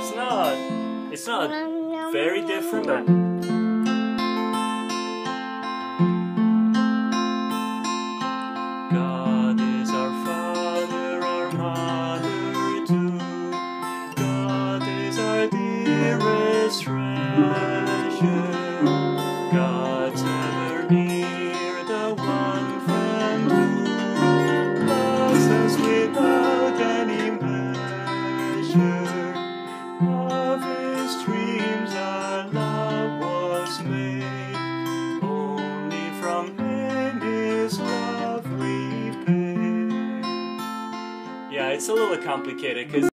It's not very different, but God is our Father, our Mother too. God is our dearest treasure. God's ever near, the one friend who loves us without any measure. Of His dreams our love was made. Only from Him His love we pay. Yeah, it's a little complicated because